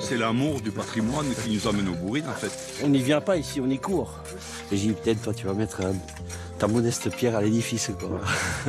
c'est l'amour du patrimoine qui nous amène aux bourrines, en fait. On n'y vient pas ici, on y court. Et j'ai dit, peut-être, toi, tu vas mettre ta modeste pierre à l'édifice, quoi.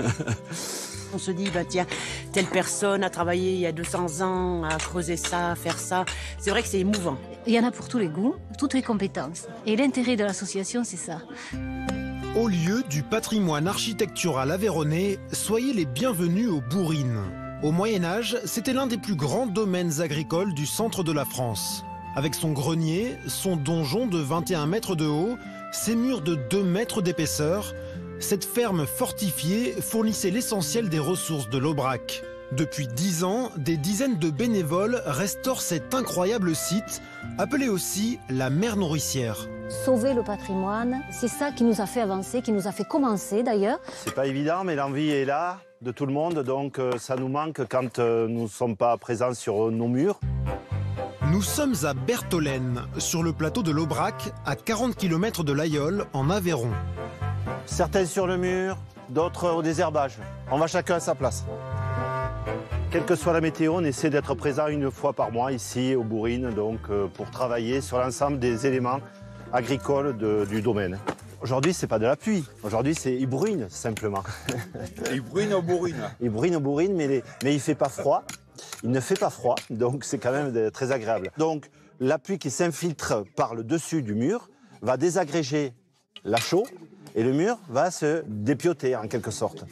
On se dit, bah tiens, telle personne a travaillé il y a 200 ans, a creusé ça, à faire ça. C'est vrai que c'est émouvant. Il y en a pour tous les goûts, toutes les compétences. Et l'intérêt de l'association, c'est ça. Au lieu du patrimoine architectural aveyronnais, soyez les bienvenus aux bourrines. Au Moyen-Âge, c'était l'un des plus grands domaines agricoles du centre de la France. Avec son grenier, son donjon de 21 mètres de haut, ses murs de 2 mètres d'épaisseur, cette ferme fortifiée fournissait l'essentiel des ressources de l'Aubrac. Depuis 10 ans, des dizaines de bénévoles restaurent cet incroyable site, appelé aussi la mer nourricière. Sauver le patrimoine, c'est ça qui nous a fait avancer, qui nous a fait commencer d'ailleurs. C'est pas évident, mais l'envie est là, de tout le monde, donc ça nous manque quand nous ne sommes pas présents sur nos murs. Nous sommes à Bertholène, sur le plateau de l'Aubrac, à 40 km de l'Aïol, en Aveyron. Certains sur le mur, d'autres au désherbage. On va chacun à sa place. Quelle que soit la météo, on essaie d'être présent une fois par mois ici aux bourrines, donc pour travailler sur l'ensemble des éléments agricoles du domaine. Aujourd'hui, c'est pas de la pluie. Aujourd'hui, c'est il bruine simplement. Il bruine aux bourrines. Il bruine aux bourrines, mais il fait pas froid. Il ne fait pas froid, donc c'est quand même très agréable. Donc la pluie qui s'infiltre par le dessus du mur va désagréger la chaux et le mur va se dépioter en quelque sorte.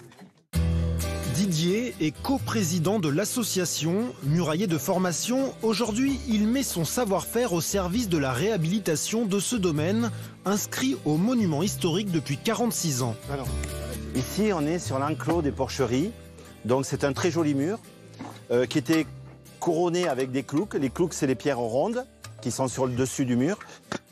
Didier est coprésident de l'association Murailler de formation. Aujourd'hui, il met son savoir-faire au service de la réhabilitation de ce domaine, inscrit au monument historique depuis 46 ans. Alors, ici, on est sur l'enclos des porcheries. Donc c'est un très joli mur qui était couronné avec des clouques. Les clouques, c'est les pierres rondes qui sont sur le dessus du mur.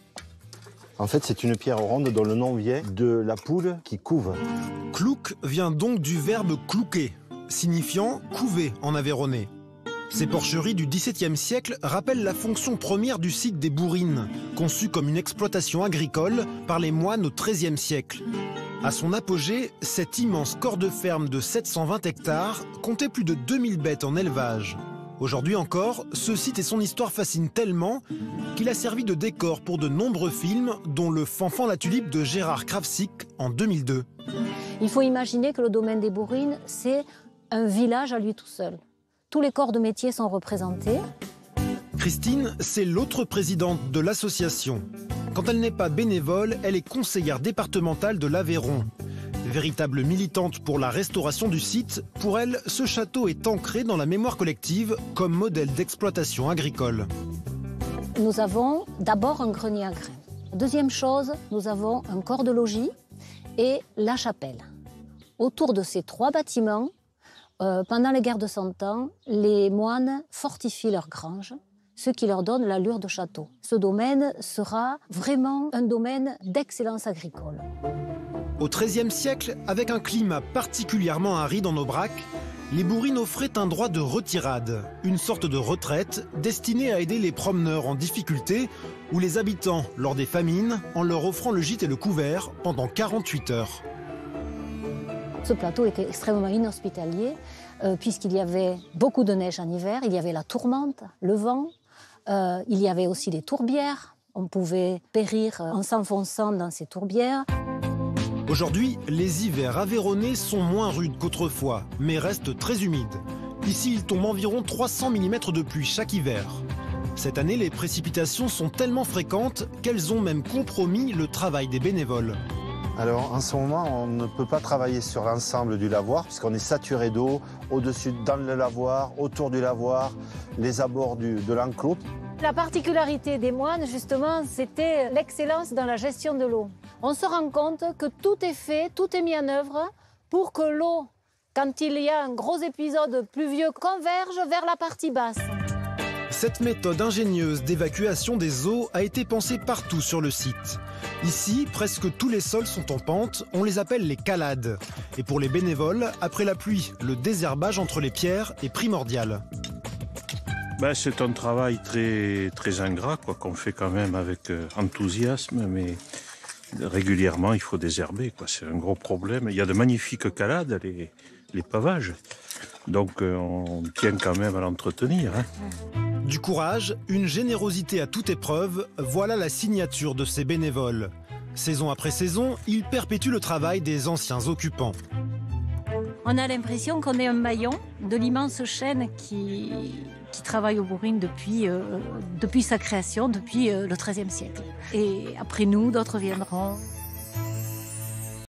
En fait, c'est une pierre ronde dont le nom vient de la poule qui couve. Clouc vient donc du verbe clouquer, signifiant couver en aveyronnais. Ces porcheries du XVIIe siècle rappellent la fonction première du site des bourrines, conçu comme une exploitation agricole par les moines au XIIIe siècle. À son apogée, cet immense corps de ferme de 720 hectares comptait plus de 2000 bêtes en élevage. Aujourd'hui encore, ce site et son histoire fascinent tellement qu'il a servi de décor pour de nombreux films, dont Le Fanfan la Tulipe de Gérard Kravsik en 2002. Il faut imaginer que le domaine des bourrines, c'est un village à lui tout seul. Tous les corps de métier sont représentés. Christine, c'est l'autre présidente de l'association. Quand elle n'est pas bénévole, elle est conseillère départementale de l'Aveyron. Véritable militante pour la restauration du site, pour elle, ce château est ancré dans la mémoire collective comme modèle d'exploitation agricole. Nous avons d'abord un grenier à grains. Deuxième chose, nous avons un corps de logis et la chapelle. Autour de ces 3 bâtiments, pendant les guerres de 100 ans, les moines fortifient leurs granges, ce qui leur donne l'allure de château. Ce domaine sera vraiment un domaine d'excellence agricole. Au XIIIe siècle, avec un climat particulièrement aride en Aubrac, les bourrines offraient un droit de retirade, une sorte de retraite destinée à aider les promeneurs en difficulté ou les habitants lors des famines en leur offrant le gîte et le couvert pendant 48 heures. Ce plateau était extrêmement inhospitalier puisqu'il y avait beaucoup de neige en hiver, il y avait la tourmente, le vent, il y avait aussi des tourbières. On pouvait périr en s'enfonçant dans ces tourbières. Aujourd'hui, les hivers aveyronnais sont moins rudes qu'autrefois, mais restent très humides. Ici, il tombe environ 300 mm de pluie chaque hiver. Cette année, les précipitations sont tellement fréquentes qu'elles ont même compromis le travail des bénévoles. Alors en ce moment, on ne peut pas travailler sur l'ensemble du lavoir puisqu'on est saturé d'eau, au-dessus, dans le lavoir, autour du lavoir, les abords de l'enclos. La particularité des moines, justement, c'était l'excellence dans la gestion de l'eau. On se rend compte que tout est fait, tout est mis en œuvre pour que l'eau, quand il y a un gros épisode pluvieux, converge vers la partie basse. Cette méthode ingénieuse d'évacuation des eaux a été pensée partout sur le site. Ici, presque tous les sols sont en pente, on les appelle les calades. Et pour les bénévoles, après la pluie, le désherbage entre les pierres est primordial. C'est un travail très, très ingrat qu'on fait quand même avec enthousiasme, mais régulièrement il faut désherber. C'est un gros problème. Il y a de magnifiques calades, les pavages, donc on tient quand même à l'entretenir. Du courage, une générosité à toute épreuve, voilà la signature de ces bénévoles. Saison après saison, ils perpétuent le travail des anciens occupants. On a l'impression qu'on est un maillon de l'immense chaîne qui travaille au Bourrine depuis sa création, depuis le XIIIe siècle. Et après nous, d'autres viendront.